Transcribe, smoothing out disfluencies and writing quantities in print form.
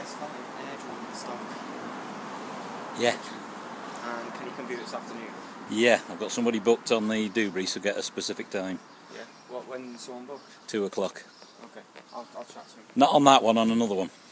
It's fine. Air Jordan stock. Yeah. And can you come do it this afternoon? Yeah, I've got somebody booked on the Dewberry, so get a specific time. Yeah. When's someone booked? 2 o'clock. Okay. I'll chat to him. Not on that one, on another one.